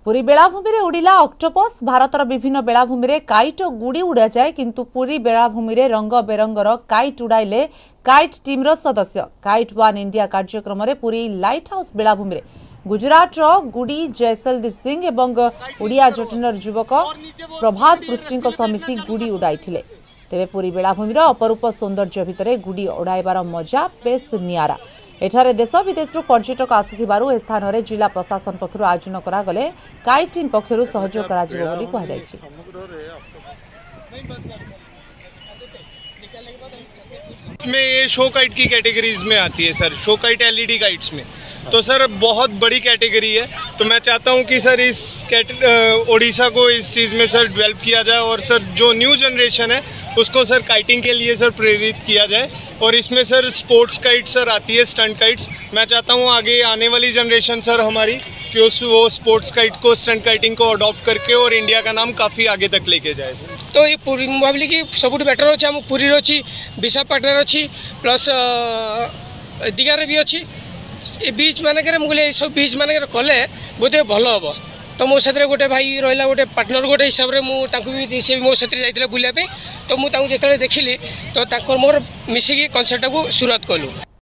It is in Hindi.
पुरी बेलाभूमि रे उड़िला ऑक्टोपस। भारतर विभिन्न बेलाभूमि रे काइट और गुड़ी उड़ा जाए, किंतु पुरी बेलाभूमि रे रंग बेरंगर काइट उड़ाइले काइट टीम रो सदस्य। काइट वन इंडिया कार्यक्रम रे पुरी लाइट हाउस बेलाभूमि रे गुजरात रो गुड़ी जयसलदीप सिंह एवं उड़िया जटिनर युवक प्रभात पृष्टि मिसी गुड़ी उड़ाइथिले। तेबे पुरी बेलाभूमि रो अपरूप सौंदर्य भितरे गुड़ी उड़ाइबार मजा बेस नियारा। एठारे देश विदेश पर्यटक आसुथिबारु ए स्थान रे जिला प्रशासन पक्षरु आयोजन करागले काइट टीम पक्षरु सहयोग कराजिबो बोली कहा जायछि। में ये शो काइट की कैटेगरीज में आती है sir, show kite LED kites में। तो सर बहुत बड़ी कैटेगरी है, तो मैं चाहता हूं कि सर इस ओडिशा को इस चीज़ में सर डेवलप किया जाए और सर जो न्यू जनरेशन है उसको सर काइटिंग के लिए सर प्रेरित किया जाए। और इसमें सर स्पोर्ट्स काइट सर आती है, स्टंट काइट्स। मैं चाहता हूं आगे आने वाली जनरेशन सर हमारी कि वो स्पोर्ट्स काइट को, स्टंट काइटिंग को अडॉप्ट करके और इंडिया का नाम काफ़ी आगे तक लेके जाए सर। तो ये पूरी भाविली कि सब बेटर अच्छे आम पुरी अच्छी, विशाखापाटना अच्छी, प्लस दीघारे भी अच्छी। ये बीच मानक मुझे सब बीच मानक कले बोधे भल हम। तो मो साथ गोटे भाई रहा, गोटे पार्टनर गोटे हिसाब से मुझे मो साथ जाते बुलापी। तो मुझे देखिली तो मोर मिसिकी कनसेप्ट को शुरुआत कलु।